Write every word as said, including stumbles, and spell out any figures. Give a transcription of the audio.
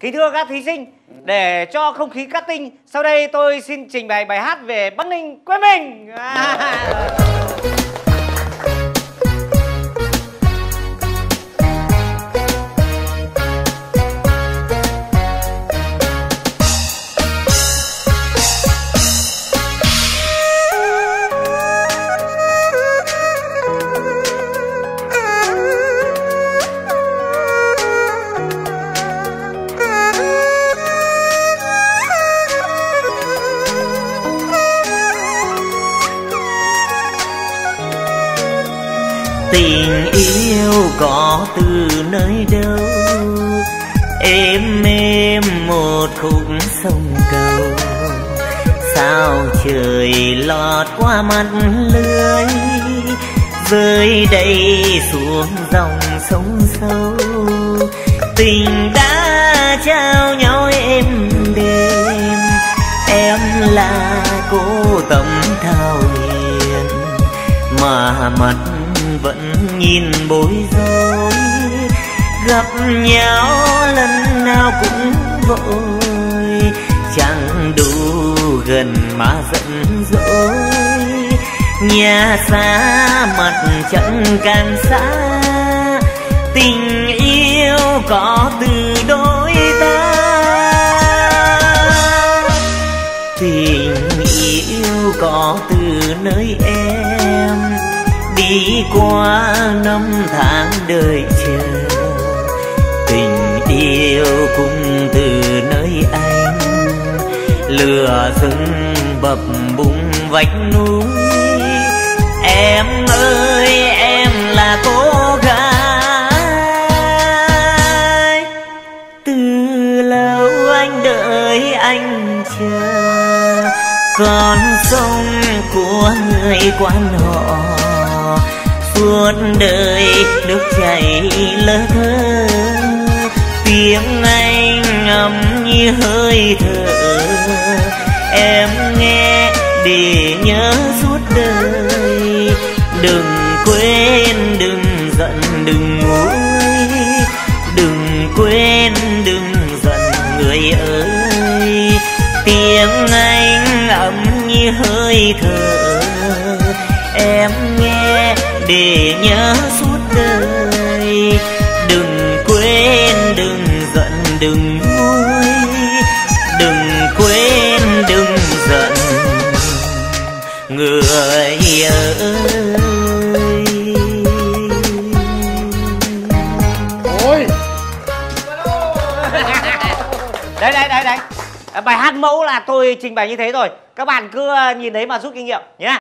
Kính thưa các thí sinh, để cho không khí cắt tinh, sau đây tôi xin trình bày bài hát về Bắc Ninh quê mình. Tình yêu có từ nơi đâu, êm êm một khúc sông cầu. Sao trời lọt qua mắt lưới, rơi đây xuống dòng sông sâu. Tình đã trao nhau êm đêm, em là cô tấm thảo hiền mà mặt vẫn nhìn bối rối. Gặp nhau lần nào cũng vội, chẳng đủ gần mà giận dỗi. Nhà xa mặt chẳng càng xa, tình yêu có từ đôi ta. Tình yêu có từ nơi em, đi qua năm tháng đời chờ. Tình yêu cũng từ nơi anh, lửa rừng bập bùng vách núi. Em ơi em là cô gái, từ lâu anh đợi anh chờ. Con sông của người quan họ, suốt đời nước chảy lơ thơ. Tiếng anh ấm như hơi thở, em nghe để nhớ suốt đời. Đừng quên đừng giận đừng nguôi, đừng quên đừng giận người ơi. Tiếng anh ấm như hơi thở, em nghe để nhớ suốt đời. Đừng quên đừng giận đừng nguôi, đừng quên đừng giận người ơi. Ôi đây đây đây đây, bài hát mẫu là tôi trình bày như thế rồi, các bạn cứ nhìn thấy mà rút kinh nghiệm nhé.